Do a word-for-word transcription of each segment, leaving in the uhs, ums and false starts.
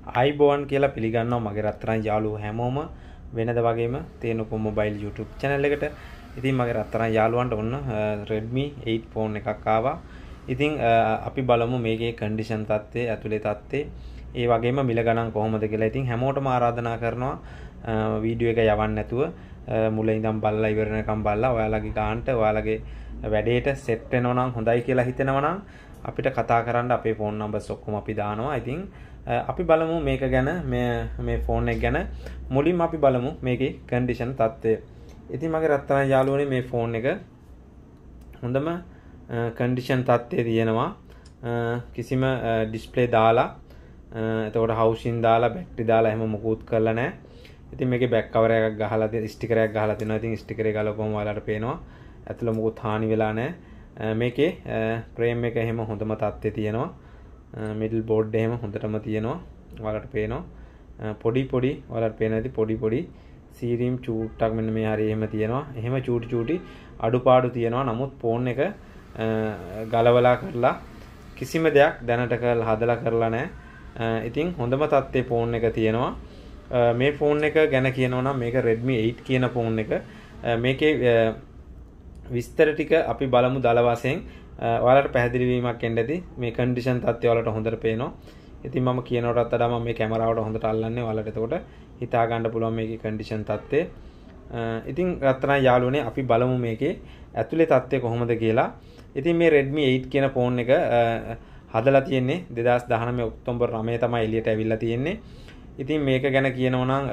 ආයිබෝන් කියලා පිළිගන්නවා මගේ රත්තරන් යාළුවෝ හැමෝම වෙනද වගේම තේනුපො මොබයිල් YouTube channel එකට. ඉතින් මගේ රත්තරන් යාළුවන්ට ඔන්න Redmi eight phone එකක් ආවා. ඉතින් අපි බලමු මේකේ condition තත්ත්වය, ඇතුලේ තත්ත්වය, ඒ වගේම මිල ගණන් කොහොමද කියලා. ඉතින් හැමෝටම ආරාධනා කරනවා වීඩියෝ එක යවන්න නැතුව මුලින් ඉඳන් බලලා ඉවර වෙනකම් බලලා ඔයාලගේ ගානට ඔයාලගේ වැඩේට සෙට් වෙනවා නම් හොඳයි කියලා හිතෙනවා නම් අපිට කතා කරන්න අපේ ෆෝන් නම්බර්ස් ඔක්කොම අපි දානවා. ඉතින් අපි බලමු මේක ගැන මේ මේ ෆෝන් එක ගැන මුලින්ම අපි බලමු මේකේ කන්ඩිෂන් තත්ත්වය. ඉතින් මගේ රත්තරන් යාළුවනේ මේ ෆෝන් එක හොඳම කන්ඩිෂන් තත්ත්වයේ තියෙනවා. කිසිම ඩිස්ප්ලේ දාලා එතකොට හවුසින් දාලා බැටරි දාලා එහෙම මොකුත් කරලා නැහැ. ඉතින් මේකේ බෑක් කවර් එකක් ගහලා තියෙන ස්ටිකර් එකක් ගහලා තියෙනවා. ඉතින් ස්ටිකර් එක ගලවපුවම ඔයාලට පේනවා ඇතුළ මොකුත් හානි වෙලා නැහැ. මේකේ ෆ්‍රේම් එක එහෙම හොඳම තත්ත්වයේ තියෙනවා. මිඩල් බෝඩ් එහෙම හොඳටම තියෙනවා. ඔයාලට පේනවා පොඩි පොඩි ඔයාලට පේන ඇති පොඩි පොඩි සීරීම් චූට්ටක් මෙන්න මේ හරිය එහෙම තියෙනවා. එහෙම චූටි චූටි අඩුපාඩු තියෙනවා. නමුත් ෆෝන් එක ගලවලා කරලා කිසිම දෙයක් දැනට කරලා හදලා කරලා නැහැ. ඉතින් හොඳම තත්ත්වයේ ෆෝන් එක තියෙනවා. මේ ෆෝන් එක ගැන කියනවා නම් මේක Redmi eight කියන ෆෝන් එක. මේකේ විස්තර ටික අපි බලමු දල වශයෙන්. ඔයාලට පැහැදිලි වීමක් එන්න ඇති. මේ කන්ඩිෂන් තත්ත්වය ඔයාලට හොඳට පේනවා. ඉතින් මම කියනකොටත් වඩා මම මේ කැමරාවට හොඳට අල්ලන්නේ. ඔයාලට එතකොට හිතා ගන්න පුළුවන් මේකේ කන්ඩිෂන් තත්ත්වය. ඉතින් රත්තරන් යාළුවනේ අපි බලමු මේකේ ඇතුලේ තත්ත්වය කොහොමද කියලා. ඉතින් මේ Redmi eight කියන ෆෝන් එක හදලා තියෙන්නේ දෙදාස් දහනවය ඔක්තෝබර් නවය තමයි එළියට ඇවිල්ලා තියෙන්නේ. ඉතින් මේක ගැන කියනවා නම්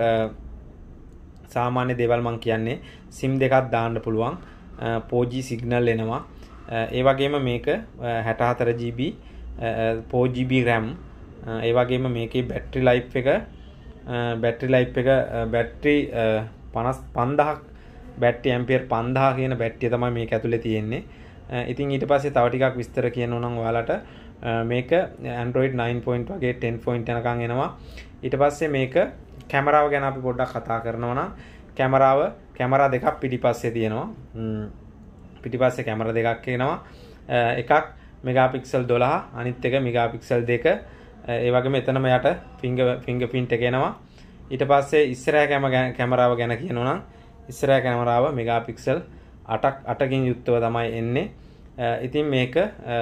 සාමාන්‍ය දේවල් මම කියන්නේ SIM දෙකක් දාන්න පුළුවන්. four G සිග්නල් එනවා. ඒ වගේම මේක sixty-four G B four G B RAM. ඒ වගේම මේකේ බැටරි ලයිෆ් එක බැටරි ලයිෆ් එක බැටරි පන්දාහක් බැටරි ඇම්පියර් පන්දාහ කියන බැටරිය තමයි මේක ඇතුලේ තියෙන්නේ. ඉතින් ඊට පස්සේ තව ටිකක් විස්තර කියනවා නම් ඔයාලට මේක Android nine point වගේ ten point යනකම් එනවා. ඊට පස්සේ මේක කැමරාව ගැන අපි පොඩ්ඩක් කතා කරනවා නම් කැමරාව කැමරා දෙකක් පිටිපස්සේ තියෙනවා. පිටිපස්සේ කැමරා දෙකක් එනවා. එකක් මෙගාපික්සල් twelve අනිත් එක මෙගාපික්සල් two. ඒ වගේම එතනම යට ෆින්ගර් ෆින්ගර් ප්‍රින්ට් එක එනවා. ඊට පස්සේ ඉස්සරහා කැමරාව ගැන කියනවා නම් ඉස්සරහා කැමරාව මෙගාපික්සල් eight eight යුක්තව තමයි එන්නේ. ඉතින් මේක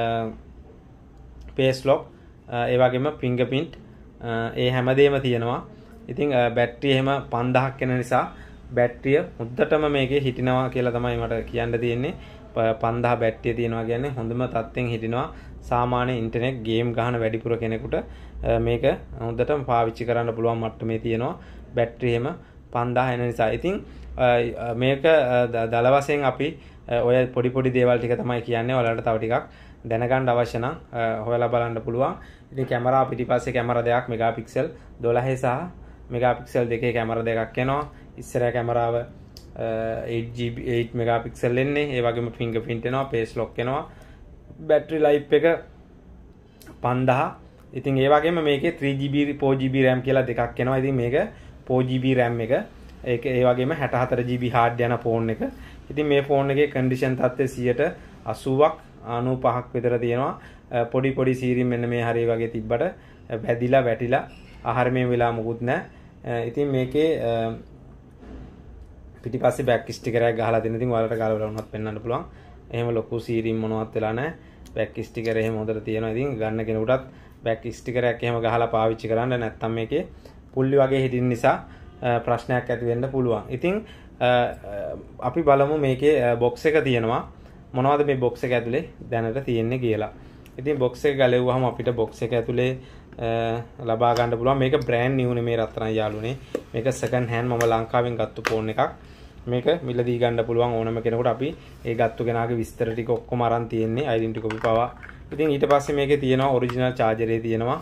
face lock ඒ වගේම ෆින්ගර් ප්‍රින්ට් ඒ හැමදේම තියෙනවා. ඉතින් බැටරි එහෙම පන්දාහක් වෙන නිසා බැටරිය හොද්දටම මේකේ හිටිනවා කියලා තමයි මට කියන්න තියෙන්නේ. පන්දාහ බැටරිය තියෙනවා කියන්නේ හොඳම තත්ත්වෙන් හිටිනවා. සාමාන්‍ය ඉන්ටර්නෙට් ගේම් ගහන වැඩිපුර කෙනෙකුට මේක හොඳටම පාවිච්චි කරන්න පුළුවන් මට්ටමේ තියෙනවා. බැටරි එහෙම පන්දාහ එන නිසා. ඉතින් මේක දල වශයෙන් අපි ඔය පොඩි පොඩි දේවල් ටික තමයි කියන්නේ. ඔයාලට තව ටිකක් දැනගන්න අවශ්‍ය නම් හොයලා බලන්න පුළුවන්. ඉතින් කැමරා පිටිපස්සේ කැමරා දෙකක් මෙගාපික්සල් twelve සහ මෙගාපික්සල් two කැමරා දෙකක් එනවා. ඉස්සරහ කැමරාව eight G B eight megapixel එන්නේ. ඒ වගේම ෆින්ගර් ප්‍රින්ට් එනවා, face lock එනවා. බැටරි ලයිෆ් එක පන්දාහ. ඉතින් ඒ වගේම මේකේ three G B four G B RAM කියලා දෙකක් එනවා. ඉතින් මේක four G B RAM එක. ඒක ඒ වගේම sixty-four G B hard යන ෆෝන් එක. ඉතින් මේ ෆෝන් එකේ කන්ඩිෂන් තත්ත්වය eighty ක් ninety-fiක් විතර තියෙනවා. පොඩි පොඩි සීරීම් මෙන්න මේ හරිය වගේ තිබ්බට වැදිලා වැටිලා ආහාර මේ වෙලා මොකුත් නැහැ. ඉතින් මේකේ පිටිපස්සේ බෑක් ස්ටිකර් එකක් ගහලා තියෙන. ඉතින් ඔයාලට ගාලා බලන්නත් පෙන්වන්න පුළුවන්. එහෙම ලොකු සීරීම් මොනවත් වෙලා නැහැ. බෑක් ස්ටිකර් එහෙම හොඳට තියෙනවා. ඉතින් ගන්න කෙනෙකුටත් බෑක් ස්ටිකර් එකක් එහෙම ගහලා පාවිච්චි කරන්න. නැත්නම් මේකේ පුල්ලි වගේ හිටින්න නිසා ප්‍රශ්නයක් ඇති වෙන්න පුළුවන්. ඉතින් අපි බලමු මේකේ බොක්ස් එක තියෙනවා. මොනවද මේ බොක්ස් එක ඇතුලේ දැනට තියෙන්නේ කියලා. ඉතින් බොක්ස් එක ගලවුවාම අපිට බොක්ස් එක ඇතුලේ ලබා ගන්න පුළුවන්. මේක බ්‍රෑන්ඩ් නිව් නේ මේ රත්තරන් යාළුවනේ. මේක සෙකන්ඩ් හෑන්ඩ් මම ලංකාවෙන් ගත්ත ෆෝන් එකක්. මේක මිලදී ගන්න පුළුවන් ඕනම කෙනෙකුට. අපි ඒ ගත්තු කෙනාගේ විස්තර ටික ඔක්කොම අරන් තියෙන්නේ. ඩෙන්ටිටි කොපි පවා. ඉතින් ඊට පස්සේ මේකේ තියෙනවා ඔරිජිනල් චාර්ජරේ තියෙනවා.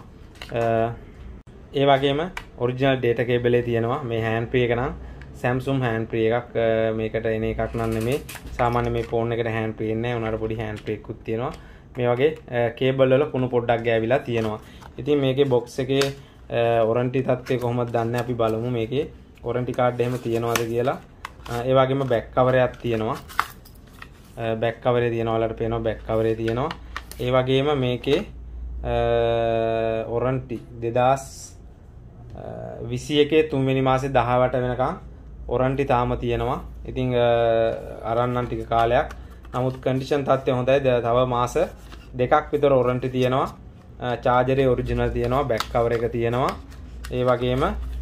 ඒ වගේම ඔරිජිනල් data cable තියෙනවා. මේ හෑන්ඩ් ෆ්‍රී එක නම් Samsung hand free එකක්. මේකට එන එකක් නන් නෙමෙයි. සාමාන්‍ය මේ ෆෝන් එකට hand free එන්නේ නැහැ. උනාට පොඩි hand free එකකුත් තියෙනවා. මේ වගේ කේබල් වල කුණු පොඩ්ඩක් ගෑවිලා තියෙනවා. ඉතින් මේකේ box එකේ warranty තත්ත්වය කොහොමද දන්නේ අපි බලමු. මේකේ warranty card එහෙම තියනවාද කියලා. ඒ වගේම back cover එකක් තියෙනවා. back cover එකේ තියෙනවා. ඔයාලට පේනවා back cover එකේ තියෙනවා. ඒ වගේම මේකේ warranty දෙදාස් විසි එකේ තුන්වෙනි මාසේ දහවට වෙනකන් ඔරන්ටි තාම තියෙනවා. ඉතින් අරන් නම් ටික කාලයක්. නමුත් කන්ඩිෂන් තත්ත්වය හොඳයි. තව මාස දෙකක් විතර ඔරන්ටි තියෙනවා. චාර්ජරේ ඔරිජිනල් තියෙනවා. බෑක් කවර් එක තියෙනවා. ඒ වගේම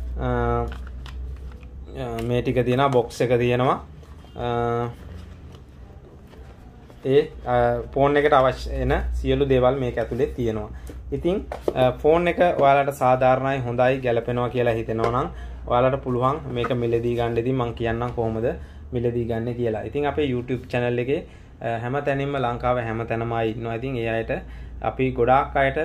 මේ ටික තියෙනවා. බොක්ස් එක තියෙනවා. ඒ ෆෝන් එකට අවශ්‍ය වෙන සියලු දේවල් මේක ඇතුලේ තියෙනවා. ඉතින් ෆෝන් එක ඔයාලට සාධාරණයි හොඳයි ගැලපෙනවා කියලා හිතෙනවා නම් ඔයාලට පුළුවන් මේක මිලදී ගන්න. ඉතින් මම කියන්නම් කොහොමද මිලදී ගන්න කියලා. ඉතින් අපේ YouTube channel එකේ හැම තැනින්ම ලංකාවේ හැම තැනම ආයි ඉන්නවා. ඉතින් ඒ අයට අපි ගොඩාක් අයට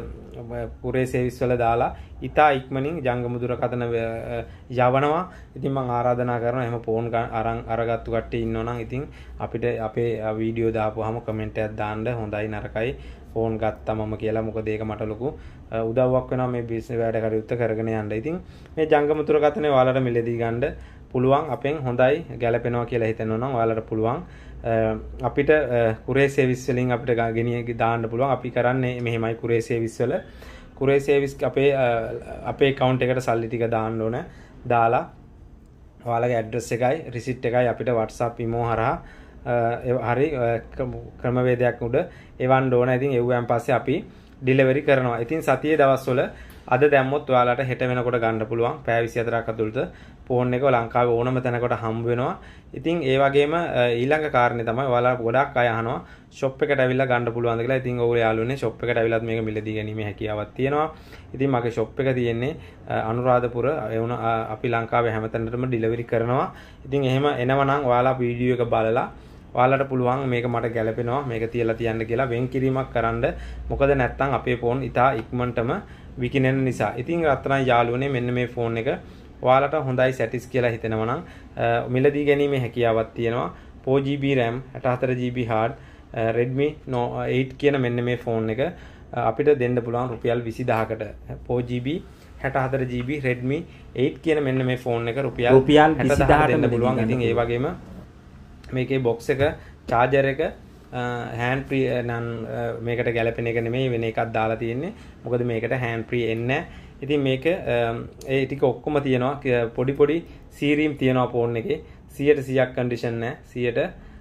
කුරේ සර්විස් වල දාලා ඉතා ඉක්මනින් ජංගම දුරකථන යවනවා. ඉතින් මම ආරාධනා කරනවා එහෙම ෆෝන් අරන් අරගත්තු කට්ටිය ඉන්නවා නම් ඉතින් අපිට අපේ වීඩියෝ දාපුවාම කමෙන්ට් එකක් දාන්න හොඳයි නරකයි ෆෝන් ගත්තා මම කියලා. මොකද ඒක මට ලොකු උදව්වක් වෙනවා මේ බිස්නස් වැඩ කටයුත්ත කරගෙන යන්න. ඉතින් මේ ජංගම දුරකථනේ ඔයාලට මිලදී ගන්න පුළුවන්. අපෙන් හොඳයි ගැලපෙනවා කියලා හිතෙනවා නම් ඔයාලට පුළුවන් අපිට කුරේ සර්විස් වලින් අපිට ගෙනිය දාන්න පුළුවන්. අපි කරන්නේ මෙහෙමයි කුරේ සර්විස් වල කුරේ සර්විස් අපේ අපේ account එකට සල්ලි ටික දාන්න ඕන. දාලා ඔයාලගේ ඇඩ්‍රස් එකයි රිසිට් එකයි අපිට WhatsApp imo හරහා හරි ක්‍රමවේදයක් උඩ එවන්න ඕන. ඉතින් එව්වන් පස්සේ අපි ඩිලිවරි කරනවා. ඉතින් සතියේ දවස්වල අද දැම්මොත් ඔයාලට හෙට වෙනකොට ගන්න පුළුවන්. පැය විසි හතරක් ඇතුළත ෆෝන් එක ලංකාවේ ඕනම තැනකට හම්බ වෙනවා. ඉතින් ඒ වගේම ඊළඟ කාරණේ තමයි ඔයාලා ගොඩක් අය අහනවා ෂොප් එකට ඇවිල්ලා ගන්න පුළුවන්ද කියලා. ඉතින් ඔයගොල්ලෝ යාළුවනේ ෂොප් එකට ඇවිල්ලාත් මේක මිලදී ගැනීමේ හැකියාවක් තියෙනවා. ඉතින් මගේ ෂොප් එක තියෙන්නේ අනුරාධපුර. ඒ වුණ අපි ලංකාවේ හැම තැනටම ඩිලිවරි කරනවා. ඉතින් එහෙම එනවනම් ඔයාලා වීඩියෝ එක බලලා ඔයාලට පුළුවන් මේක මට ගැලපෙනවා මේක තියලා තියන්න කියලා වෙන් කිරීමක් කරන්න. මොකද නැත්තම් අපේ ෆෝන් ඉතා ඉක්මනටම විකිනෙන නිසා. ඉතින් රත්තරන් යාළුවනේ මෙන්න මේ ෆෝන් එක ඔයාලට හොඳයි සැටිස් කියලා හිතෙනවා නම් මිලදී ගැනීමේ හැකියාවක් තියෙනවා. four G B RAM sixty-four G B hard Redmi Note eight කියන මෙන්න මේ ෆෝන් එක අපිට දෙන්න පුළුවන් රුපියල් විසි දහසකට. four G B sixty-four G B Redmi eight කියන මෙන්න මේ ෆෝන් එක රුපියල් විසි දහසකට දෙන්න පුළුවන්. ඉතින් ඒ වගේම මේකේ බොක්ස් එක චාර්ජර් එක hand free නම් මේකට ගැලපෙන එක නෙමෙයි වෙන එකක් දාලා තියෙන්නේ. මොකද මේකට hand free එන්නේ නැහැ. ඉතින් මේක ඒ ටික ඔක්කොම තියෙනවා. පොඩි පොඩි සීරීම් තියෙනවා ෆෝන් එකේ. සියයට සියයක් කන්ඩිෂන් නැහැ. සියයට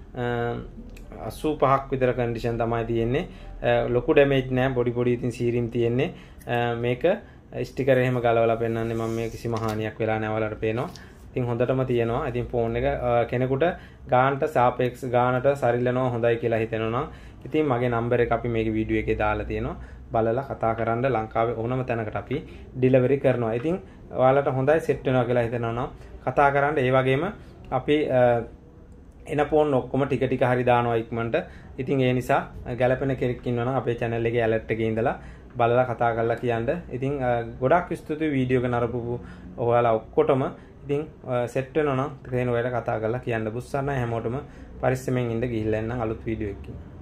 අසූ පහක් විතර කන්ඩිෂන් තමයි තියෙන්නේ. ලොකු ඩැමේජ් නැහැ. පොඩි පොඩි ඉතින් සීරීම් තියෙන්නේ. මේක ස්ටිකර් එහෙම ගලවලා පෙන්නන්නේ මම මේ කිසිම හානියක් වෙලා නැහැ වලට පේනවා. ඉතින් හොඳටම තියෙනවා. ඉතින් ෆෝන් එක කෙනෙකුට ගානට සාපේක්ෂ ගානට සරිලනවා හොඳයි කියලා හිතෙනවා නම් ඉතින් මගේ නම්බර් එක අපි මේකේ වීඩියෝ එකේ දාලා තියෙනවා. බලලා කතා කරන්න ලංකාවේ ඕනම තැනකට අපි ඩිලිවරි කරනවා. ඉතින් ඔයාලට හොඳයි සෙට් වෙනවා කියලා හිතෙනවා නම් කතා කරන්න. ඒ වගේම අපි එන ෆෝන් ඔක්කොම ටික ටික හරි දානවා ඉක්මනට. ඉතින් ඒ නිසා ගැලපෙන කෙනෙක් ඉන්නවා නම් අපේ channel එකේ alert එකේ ඉඳලා බලලා කතා කරලා කියන්න. ඉතින් ගොඩාක් ස්තුතියි වීඩියෝ එක නරපුපු ඔයාලා ඔක්කොටම. ඉතින් සෙට් වෙනවා නම් තේන ඔයාලට කතා කරලා කියන්න. බුස්සන්න හැමෝටම පරිස්සමෙන් ඉන්න ගිහිල්ලා එන්නම් අලුත් වීඩියෝ එකකින්.